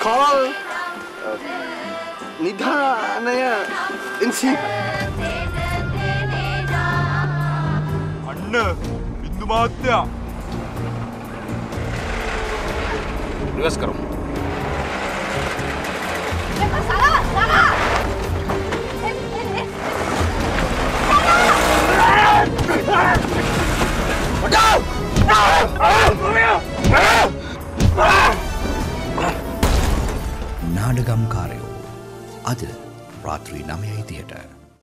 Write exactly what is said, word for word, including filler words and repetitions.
call නිධානය ඉන්සීප. අන්න බින්දු මහත්තයා. රිවර්ස් කරමු. නාඩගම්කාරයෝ අද රාත්‍රී නවයයි තියට